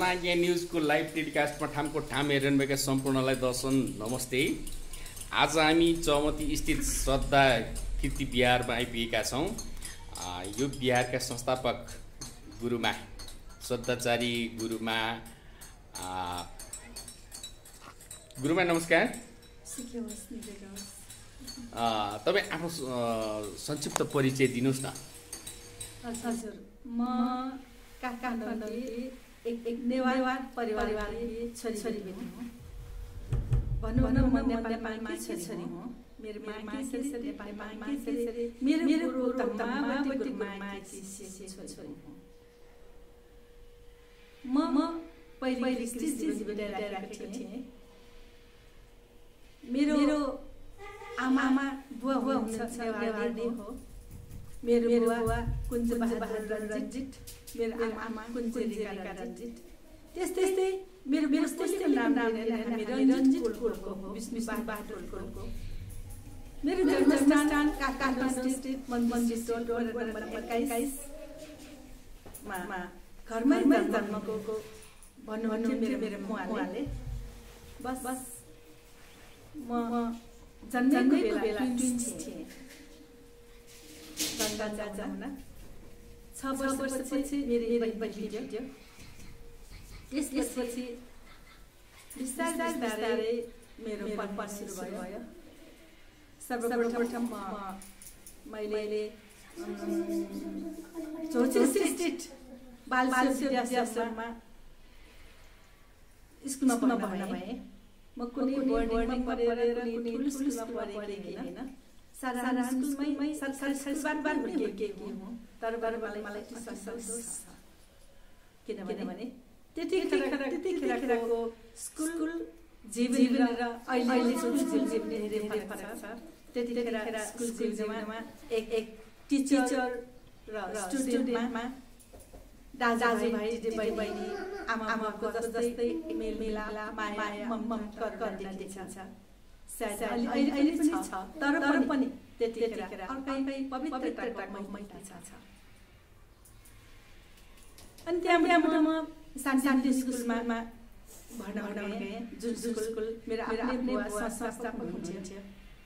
जनआज्ञा न्यूजको live टेलिकास्टमा ठामको ठाम हेरिरहेका सम्पूर्णलाई दर्शन नमस्ते। आज हामी चौमती स्थित श्रद्धा कीर्ति विहारमा आइपुगेका छौँ। यो विहारका संस्थापक गुरुमा श्रद्धाचारी गुरुमा नमस्कार। तपाईँ आफ्नो संक्षिप्त परिचय दिनुहोस् न। हजुर, म काठमाडौँ एक नेवार परिवारकी छोरी बेटी हुँ। भनौँ म नेपालमा छोरी हुँ। मेरो गुरु तम्मावती गुरुमाकी छोरी हुँ। म पहिले कृषि जीवन राखेको थिएँ। मेरो आमा बुवा हुनुहुन्छ नेवारी हो। मेरो बुवा कुञ्ज बहादुर रञ्जित, मेरो आमा कुञ्जेलिका रञ्जित। त्यस्तै मेरो नाम हामी रञ्जित कुलको हो, विष्णु बहादुर कुलको। मेरो जन्मस्थान काठमाडौँ स्थित मन्दिर रोड नम्बर 21 मा घरमै जन्मको भन्नुहुन्थ्यो मेरो मुवाले। बस म जन्मेको बेला ट्विन्स थिएँ। जन्मना 6 वर्षपछि मेरो बहिनी थियो। त्यसपछि बिस्तारै मेरो पढाइ सुरु भयो। सर्वप्रथम मैले चौचेसी स्थित बाल विद्याश्रममा स्कुलमा पढ्न भएँ। म कुनै बोर्डिङमा पढेर कुनै ठुलो स्कुलमा पढेकी होइन। साधारण स्कुलमै सरकारी स्कुलबाट हुर्केकी हुँ। तर मलाई सन्तोष छ। किनभने त्यतिखेरको स्कुल जीवन र अहिले स्कुल जीवन धेरै फरक छ। त्यतिखेर स्कुल जीवनमा एक टिचर र स्टुडेन्टमा दाजुभाइ दिदीबहिनी आमाको जस्तै मेलमिलाप माया ममता गर्न देखिन्छ। सायद अहिले पनि छ, तर पनि त्यतिखेर अर्कै पवित्रताको महिमा छ। अनि त्यहाँबाट म शान्ति स्कुलमा भर्ना गएँ, जुन स्कुल मेरो आफ्नै बुवा संस्थापक हुनुहुन्थ्यो।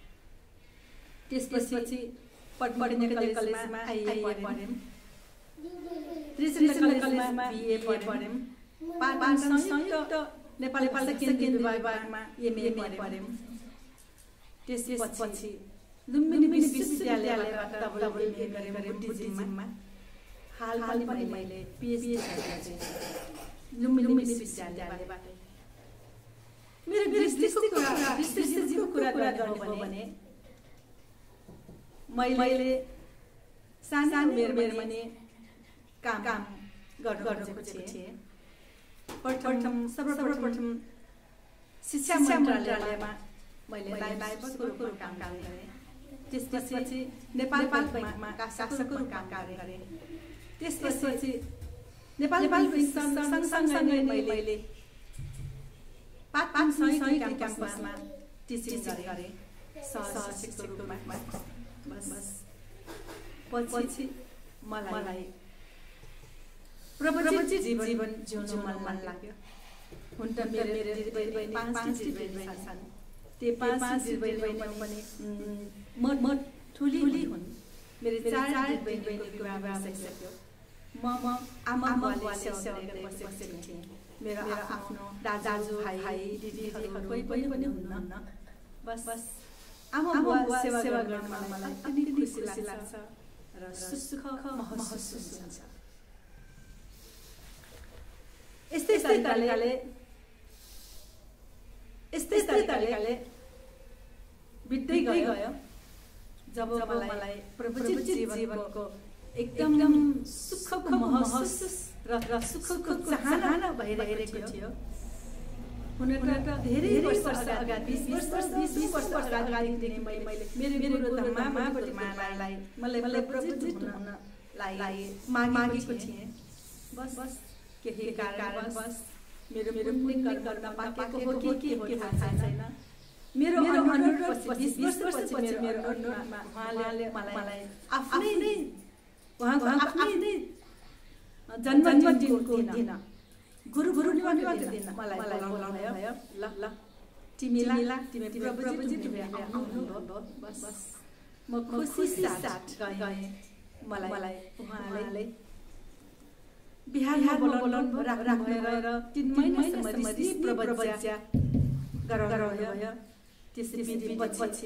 त्यसपछि पढ्ने कलेजमा आइए पढ्यौँ। त्रिचन्द्र कलेजमा बिए पढ्यौँ। पाटन संयुक्त नेपाली केन्द्रीय विभागमा एमए पढ्यौँ। त्यसपछि लुम्बिनी विश्वविद्यालयबाट डबल एमए गरेँ बुद्धिज्ममा। हाल पनि मैले पिएचडी गरेँ लुम्बिनी विश्वविद्यालयबाट। मेरो विस्तृत कुरा गर्नु हो भने मैले सानो उमेरमा नै काम गर्न खोजेको थिएँ। सर्वप्रथम शिक्षा मन्त्रालयमा मैले लाइब्रेरीको काम गरेँ। त्यसपछि नेपाल बैंकमा शासकको काम गरेँ। त्यसपछि नेपाल सँगसँगै मैले पाटन संयुक्त क्याम्पसमा टिचिङ गरेँ सहशिक्षकको रूपमा। बस पछि मलाई प्रवृत्ति जीवन जिउन मन लाग्यो। हुन त मेरो दिदीबहिनी 5 दिदीबहिनी छन्। त्यो 5 दिदीबहिनी पनि म ठुली हुन्। मेरो 4 दिदीबहिनीको विवाह भइसक्यो। म आमा बुवाले सेवा गरेर बसेको थिएँ। मेरो आफ्नो दाजु भाइ दिदीहरू कोही पनि हुनुहुन्न। बस आमा बुवा सेवा गर्न मलाई अति खुसी लाग्छ र सुख महसुस हुन्छ। यस्तै तरिकाले बित्दै गयो। जब मलाई प्रवृत्ति जीवनको एकदम सुखको महसुस र सुखको चाहना भइरहेको थियो। हुन त धेरै वर्ष अगाडि 20 वर्ष अगाडिदेखि मैले मेरो गुरुमालाई मलाई प्रवृत्ति हुनलाई मागेको थिएँ। बस केही कारणवश मेरो पुण्य गर्न पाकेको हो कि थाहा छैन। मेरो अनुरोध 20 वर्षपछि मेरो अनुरोधमा उहाँले मलाई आफ्नै जन्मदिनको दिन गुरु पूर्णिमाको दिन मलाई बोलाउनु भयो। ल तिमी प्रभुजी आउनुभयो। बस म खुसी साथ गएँ। मलाई उहाँले बिहारमा बोलाउनु राखेर 3 महिनासम्म प्रवचन गराउनुभयो। त्यसपछि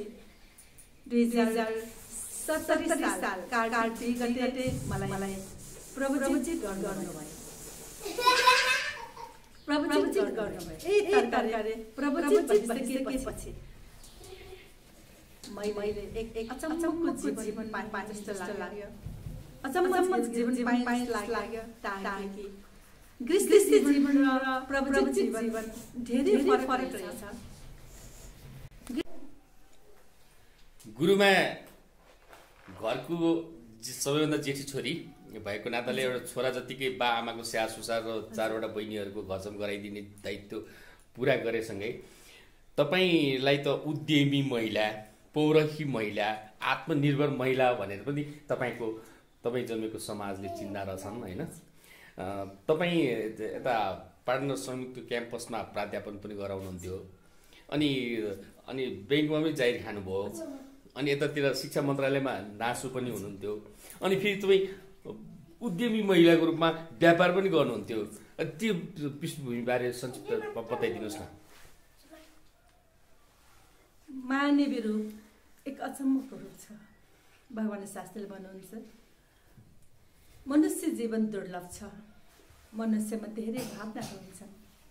2070 साल कार्तिक गते मलाई प्रवचन गर्नुभयो। प्रवचन गर्नुभयो। प्रवचन भइसकेपछि मैले एक अचम्मको जीवन पाएँ जस्तो लाग्यो। अचम्म जीवन पाएँ लाग्यो ताकि गृहस्थी जीवन र प्रवचन जीवन धेरै फरक रहेछ। गुरुमा घरको सबैभन्दा जेठी छोरी भएको नाताले एउटा छोरा जतिकै बा आमाको स्याहार सुसार र 4वटा बहिनीहरूको घरसम्म गराइदिने दायित्व पुरा गरेसँगै तपाईँलाई त उद्यमी महिला, पौरखी महिला, आत्मनिर्भर महिला भनेर पनि तपाईँ जन्मेको समाजले चिन्ता रहेछन् होइन। तपाईँ यता पाटन संयुक्त क्याम्पसमा प्राध्यापन पनि गराउनुहुन्थ्यो, अनि ब्याङ्कमा पनि जाहिर खानुभयो, अनि यतातिर शिक्षा मन्त्रालयमा नासु पनि हुनुहुन्थ्यो, अनि फेरि तपाईँ उद्यमी महिलाको रूपमा व्यापार पनि गर्नुहुन्थ्यो। त्यो पृष्ठभूमिबारे संक्षिप्त बताइदिनुहोस् न। मानवीय रूप एक अचम्मको रूप छ। भगवान शास्त्रीले भन्नुहुन्छ मनुष्य जीवन दुर्लभ छ। मनुष्यमा धेरै भावनाहरू हुन्छन्।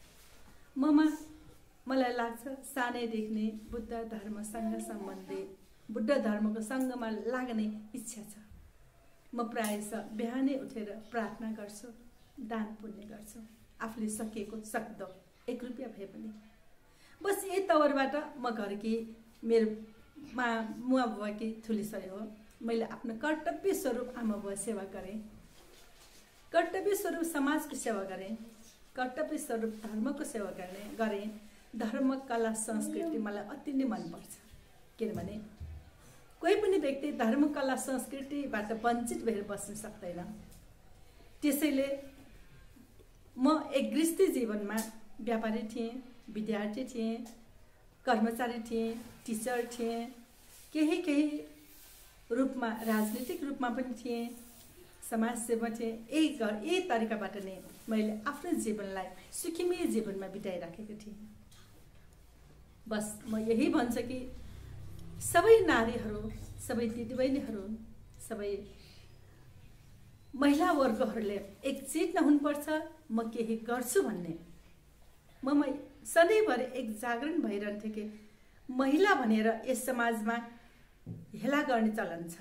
मलाई लाग्छ सानैदेखि नै बुद्ध धर्मसँग सम्बन्धित बुद्ध धर्मको सङ्गमा लाग्ने इच्छा छ। म प्रायः बिहानै उठेर प्रार्थना गर्छु, दान पुण्य गर्छु, आफूले सकिएको सक्दो 1 रुपियाँ भए पनि। बस यही तवरबाट म घरकी मेरो मुवा बुवाकी थुलिसय हो। मैले आफ्नो कर्तव्य स्वरूप आमा बुवा सेवा गरेँ, कर्तव्य स्वरूप समाजको सेवा गरेँ, कर्तव्य स्वरूप धर्मको सेवा गरेँ। धर्म, कला, संस्कृति मलाई अति नै मनपर्छ। किनभने कोही पनि व्यक्ति धर्म, कला, संस्कृतिबाट वञ्चित भएर बस्न सक्दैन। त्यसैले म एक गृहस्थी जीवनमा व्यापारी थिएँ, विद्यार्थी थिएँ, कर्मचारी थिएँ, टिचर थिएँ, केही रूपमा राजनीतिक रूपमा पनि थिएँ, समाजसेवा थिएँ। यही तरिकाबाट नै मैले आफ्नो जीवनलाई सुखीमय जीवनमा बिताइराखेको थिएँ। बस म यही भन्छु कि सबै नारीहरू, सबै दिदीबहिनीहरू, सबै महिला वर्गहरूले एकचित हुनुपर्छ। म केही गर्छु भन्ने म सधैँभरि एक जागरण भइरहन्थ्यो कि महिला भनेर यस समाजमा हेला गर्ने चलन छ।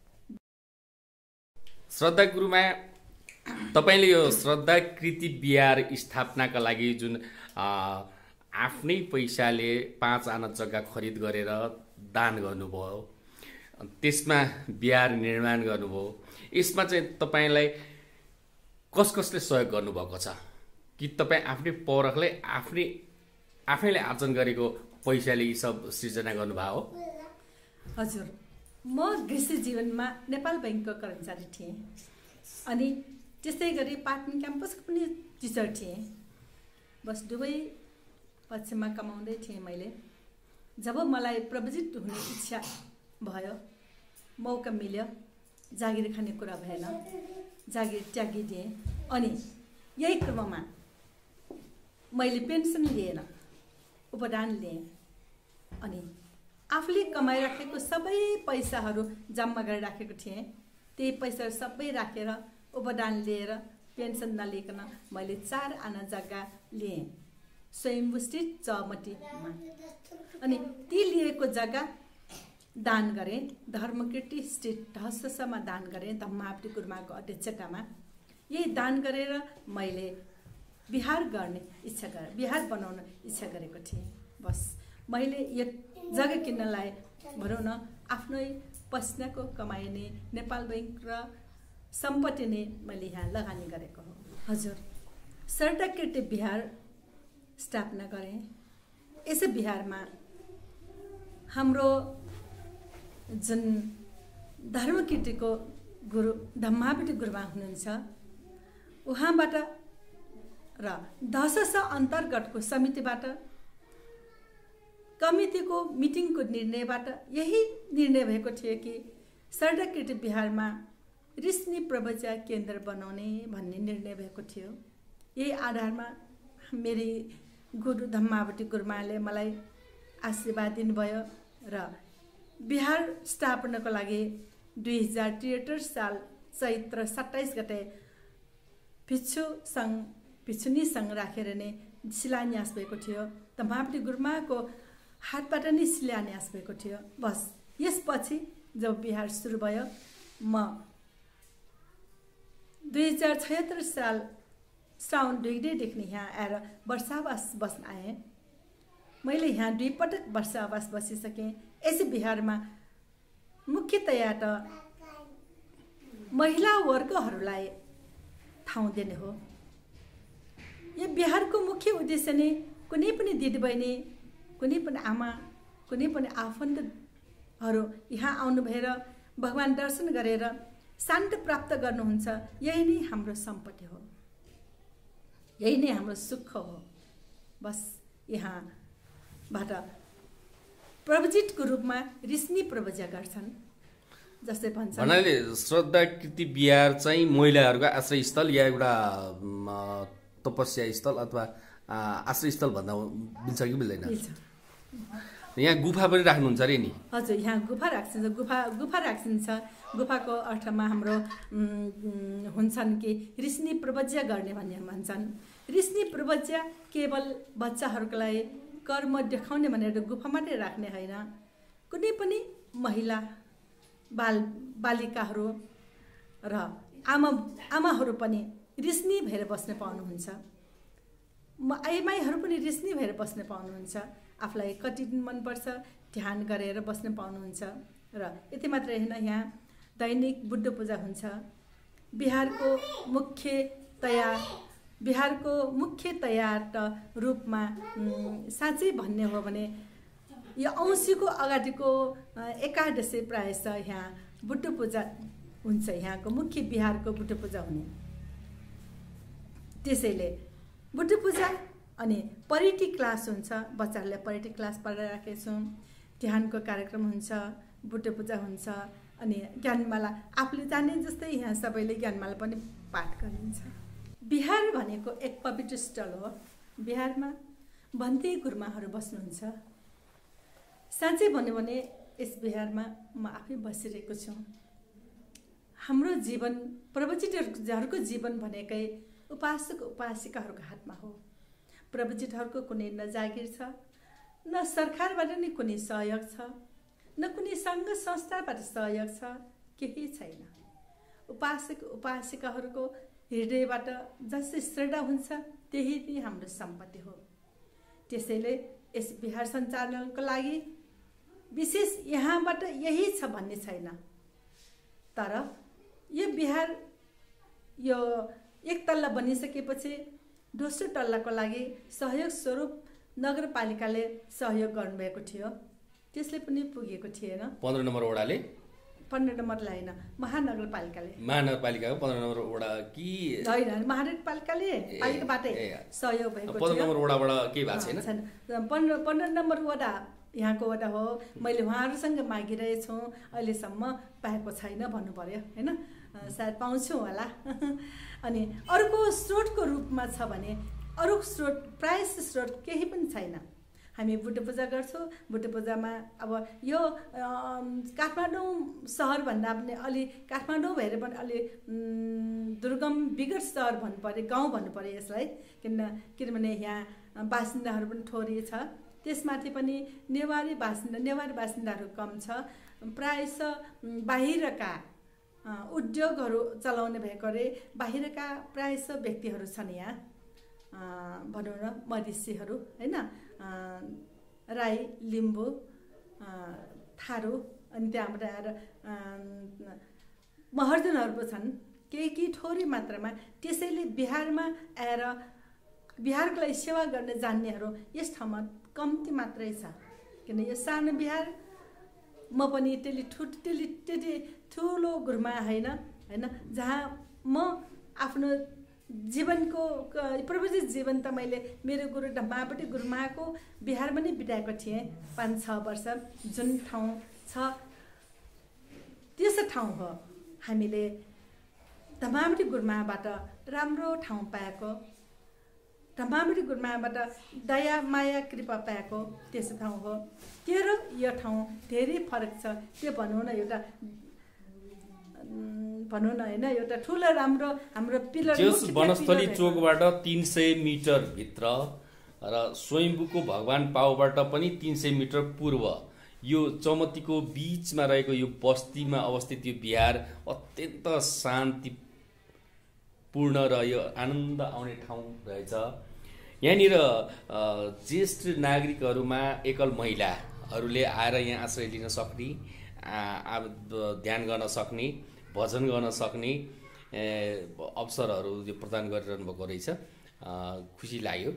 श्रद्धा गुरुमा, तपाईँले यो श्रद्धा कृति बिहार स्थापनाका लागि जुन आफ्नै पैसाले 5 आना जग्गा खरिद गरेर दान गर्नुभयो, त्यसमा बिहार निर्माण गर्नुभयो, यसमा चाहिँ तपाईँलाई कसले सहयोग गर्नुभएको छ? कि तपाईँ आफ्नै पौरखले आफैले आर्जन गरेको पैसाले यी सब सृजना गर्नुभयो हो? हजुर, म गृहस्थी जीवनमा नेपाल बैंकको कर्मचारी थिएँ, अनि त्यस्तै गरी पाटन क्याम्पसको पनि टिचर थिएँ। बस दुवै पक्षमा कमाउँदै थिएँ मैले। जब मलाई प्रवचित हुने इच्छा भयो, मौका मिल्यो, जागिर खाने कुरा भएन, जागिर त्यागिदिएँ। अनि यही क्रममा मैले पेन्सन लिएन, उपदान लिएँ, अनि आफूले कमाइराखेको सबै पैसाहरू जम्मा गरिराखेको थिएँ। त्यही पैसाहरू सबै राखेर उपदान लिएर पेन्सन नलिकन मैले 4 आना जग्गा लिएँ स्वयम्भूस्थित चौमटीमा। अनि ती लिएको जग्गा दान गरेँ। धर्मकीर्ति स्थित ढसमा दान गरेँ, धम्मावती गुरुमाको अध्यक्षतामा। यही दान गरेर मैले बिहार गर्ने इच्छा गरेँ, बिहार बनाउन इच्छा गरेको थिएँ। बस मैले यो जग्गा किन्नलाई भनौँ न आफ्नै पसिनाको कमाइने नेपाल बैंक र सम्पत्ति नै मैले यहाँ लगानी गरेको हो। हजुर, श्रद्धा कृति बिहार स्थापना गरेँ। यसै बिहारमा हाम्रो जुन धर्मकीर्तिको गुरु धम्मावती गुरुमा हुनुहुन्छ, उहाँबाट र दशस अन्तर्गतको समितिबाट कमिटीको मिटिङको निर्णयबाट यही निर्णय भएको थियो कि शरणाकृति बिहारमा रिस्नी प्रवचन केन्द्र बनाउने भन्ने निर्णय भएको थियो। यही आधारमा मेरी गुरु धम्मावती गुरुमाले मलाई आशीर्वाद दिनुभयो र बिहार स्थापनाको लागि 2073 साल चैत्र 27 गते भिक्षुनी सङ्घ राखेर नै शिलान्यास भएको थियो। धम्मावती गुरुमाको हातबाट नै शिलान्यास भएको थियो। बस यसपछि जब बिहार सुरु भयो, म 2076 साल श्रावण 2 गतेदेखि यहाँ आएर वर्षावास बस्न आएँ। मैले यहाँ 2 पटक वर्षावास बसिसकेँ। यसै बिहारमा मुख्यतया त महिला वर्गहरूलाई ठाउँ दिने हो। यो बिहारको मुख्य उद्देश्य नै कुनै पनि दिदीबहिनी, कुनै पनि आमा, कुनै पनि आफन्तहरू यहाँ आउनु भएर भगवान दर्शन गरेर शान्ति प्राप्त गर्नुहुन्छ। यही नै हाम्रो सम्पत्ति हो, यही नै हाम्रो सुख हो। बस यहाँबाट प्रवजितको रूपमा रिस्नी प्रवचन गर्छन्। जस्तै भन्छ भन्नाले श्रद्धाकृति बिहार चाहिँ महिलाहरूको आश्रय स्थल या एउटा तपस्या स्थल अथवा आश्रय स्थल भन्दा मिल्छ कि मिल्दैन? यहाँ गुफा पनि राख्नुहुन्छ अरे नि? हजुर, यहाँ गुफा राखिन्छ। गुफा राखिन्छ। गुफाको अर्थमा हाम्रो हुन्छन् कि रिस्नी प्रवचन गर्ने भन्ने भन्छन्। रिस्नी प्रवचन केवल बच्चाहरूको लागि कर्म देखाउने भनेर गुफा मात्रै राख्ने होइन। कुनै पनि महिला बालिकाहरू र आमाहरू पनि रिस्नी भएर बस्न पाउनुहुन्छ। आइमाईहरू पनि रिस्नी भएर बस्न पाउनुहुन्छ। आफूलाई कति दिन मनपर्छ ध्यान गरेर बस्न पाउनुहुन्छ। र यति मात्रै होइन, यहाँ दैनिक बुद्ध पूजा हुन्छ। बिहारको मुख्यतया रूपमा साँच्चै भन्ने हो भने यो औँसीको अगाडिको एकादशी प्रायः यहाँ बुद्ध पूजा हुन्छ। यहाँको मुख्य बिहारको बुद्ध पूजा हुने। त्यसैले बुद्ध पूजा अनि परिटी क्लास हुन्छ। बच्चाहरूलाई परिटी क्लास पढाइराखेको छौँ। ध्यानको कार्यक्रम हुन्छ, बुद्ध पूजा हुन्छ, अनि ज्ञानमाला आफूले जाने जस्तै यहाँ सबैले ज्ञानमाला पनि पाठ गरिन्छ। बिहार भनेको एक पवित्र स्थल हो। बिहारमा भन्ते गुरुमाहरू बस्नुहुन्छ। साँच्चै भन्यो भने यस बिहारमा म आफै बसिरहेको छु। हाम्रो जीवन प्रवचितहरूको जीवन भनेकै उपासक उपासिकाहरूको हातमा हो। प्रवचितहरूको कुनै न जागिर छ, न सरकारबाट नै कुनै सहयोग छ, न कुनै सङ्घ संस्थाबाट सहयोग छ, केही छैन। उपासक उपासिकाहरूको हृदयबाट जस्तै श्रद्धा हुन्छ त्यही नै हाम्रो सम्पत्ति हो। त्यसैले यस बिहार सञ्चालनको लागि विशेष यहाँबाट यही छ भन्ने छैन। तर यो बिहार यो एक तल्ला बनिसकेपछि दोस्रो तल्लाको लागि सहयोग स्वरूप नगरपालिकाले सहयोग गर्नुभएको थियो। त्यसले पनि पुगेको थिएन। 15 नम्बर वडाले 15 नम्बरलाई होइन, महानगरपालिकाले। महानगरपालिकाको 15 नम्बर वडा कि होइन, महानगरपालिकाले पालिकाबाटै सहयोग भएको थियो। 15 नम्बर वडाबाट केही भएको छैन। 15 नम्बर वडा यहाँको वडा हो। मैले उहाँहरूसँग मागिरहेछु, अहिलेसम्म पाएको छैन भन्नु पर्यो होइन। सायद पाउँछु होला। अनि अर्को स्रोतको रूपमा छ भने अरू स्रोत प्रायः स्रोत केही पनि छैन। हामी बुद्ध पूजा गर्छौँ। बुद्ध पूजामा अब यो काठमाडौँ सहरभन्दा पनि अलि काठमाडौँ भएर पनि अलि दुर्गम विगत सहर भन्नु पर्यो, गाउँ भन्नु पर्यो यसलाई। किनभने यहाँ बासिन्दाहरू पनि थोरै छ। त्यसमाथि पनि नेवारी बासिन्दाहरू कम छ। प्रायः बाहिरका उद्योगहरू चलाउने भएकोले बाहिरका प्रायः व्यक्तिहरू छन् यहाँ। भनौँ न मधेसीहरू होइन, राई, लिम्बू, थारू, अनि त्यहाँबाट आएर महर्जनहरू पो छन् केही थोरै मात्रामा। त्यसैले बिहारमा आएर बिहारको लागि सेवा गर्न जान्नेहरू यस ठाउँमा कम्ती मात्रै छ। किन यो सानो बिहार, म पनि त्यति ठुलो गुरुमा होइन, जहाँ म आफ्नो जीवनको प्रविधि जीवन त मैले मेरो गुरु ढम्मापट्टि गुरुमाको बिहारमा नै बिताएको थिएँ 5-6 वर्ष। जुन ठाउँ छ त्यस ठाउँ हो हामीले ढम्मापट्टि गुरुमाबाट राम्रो ठाउँ पाएको, ढम्मापट्टि गुरुमाबाट दया माया कृपा पाएको त्यस ठाउँ हो। त्यो र यो ठाउँ धेरै फरक छ। त्यो भनौँ न एउटा होइन एउटा ठुलो राम्रो हाम्रो पिलर वनस्थली चोकबाट 300 मिटर भित्र र स्वयम्भूको भगवान पाउबाट पनि 300 मिटर पूर्व यो चौमतीको बीचमा रहेको यो बस्तीमा अवस्थित यो बिहार अत्यन्त शान्तिपूर्ण र यो आनन्द आउने ठाउँ रहेछ। यहाँनिर ज्येष्ठ नागरिकहरूमा एकल महिलाहरूले आएर यहाँ आश्रय लिन सक्ने, ध्यान गर्न सक्ने, भजन गर्न सक्ने अवसरहरू यो प्रदान गरिरहनु भएको रहेछ। खुसी लाग्यो।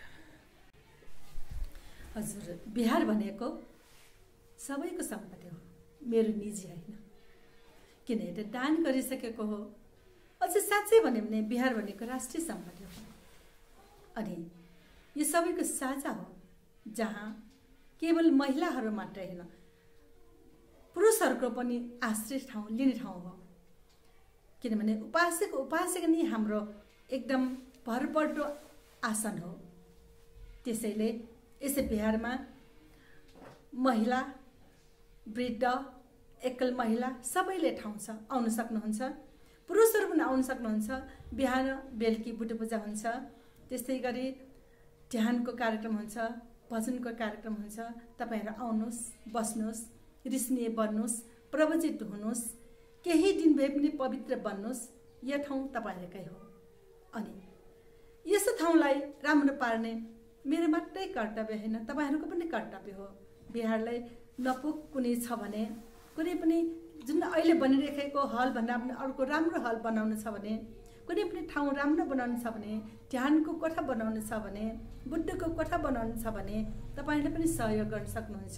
हजुर, बिहार भनेको सबैको सम्पत्ति हो, मेरो निजी होइन। किन एउटा दान गरिसकेको हो। अझ साँच्चै भन्यो भने बिहार भनेको राष्ट्रिय सम्पत्ति हो। अनि यो सबैको साझा हो, जहाँ केवल महिलाहरू मात्र होइन पुरुषहरूको पनि आश्रय ठाउँ लिने ठाउँ हो। किनभने उपासक नै हाम्रो एकदम भरपर्दो आसन हो। त्यसैले यस बिहारमा महिला, वृद्ध, एकल महिला सबैले ठाउँ छ, आउन सक्नुहुन्छ। पुरुषहरू पनि आउन सक्नुहुन्छ। बिहान बेलुकी बुढो पूजा हुन्छ, त्यस्तै गरी ध्यानको कार्यक्रम हुन्छ, भजनको कार्यक्रम हुन्छ। तपाईहरु आउनुहोस्, बस्नुहोस्, रिस्ने बन्नुहोस्, प्रवचित हुनुहोस्, केही दिन भए पनि पवित्र बन्नुहोस्। यो ठाउँ तपाईहरुकै हो। अनि यस ठाउँलाई राम्रो पार्ने मेरो मात्रै कर्तव्य हैन, तपाईहरुको पनि कर्तव्य हो। बिहारलाई नपुग कुनै छ भने, कुनै पनि जुन अहिले बनिरहेको हल भन्दा पनि अर्को राम्रो हल बनाउन छ भने, कुनै पनि ठाउँ राम्रो बनाउनु छ भने, ध्यानको कोठा बनाउनु छ भने, बुद्धको कोठा बनाउनु छ भने तपाईहरुले पनि सहयोग गर्न सक्नुहुन्छ।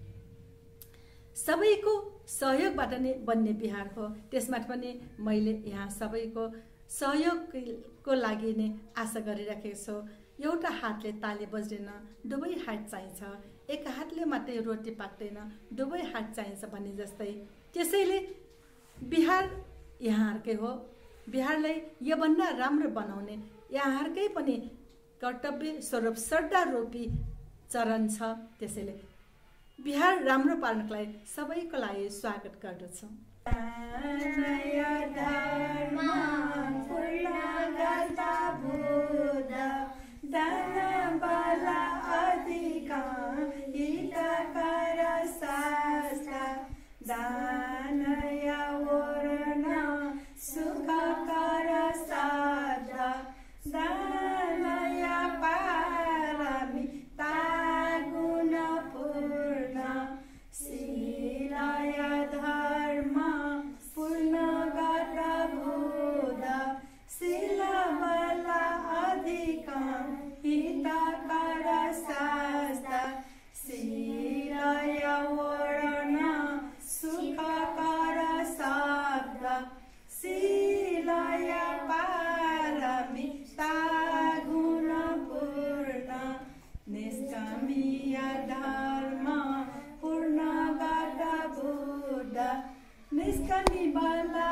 सबैको सहयोगबाट नै बन्ने बिहार हो। त्यसमा पनि मैले यहाँ सबैको सहयोगको लागि नै आशा गरिराखेको छु। एउटा हातले ताली बज्दैन, दुवै हात चाहिन्छ। एक हातले मात्रै रोटी पाक्दैन, दुवै हात चाहिन्छ भने जस्तै। त्यसैले बिहार यहाँहरुकै हो। बिहारलाई योभन्दा राम्रो बनाउने यहाँहरुकै पनि कर्तव्य स्वरूप श्रद्धा रूपी चरण छ। त्यसैले बिहार राम्रो पार्नको लागि सबैको लागि स्वागत गर्दछु। निष्कामी बला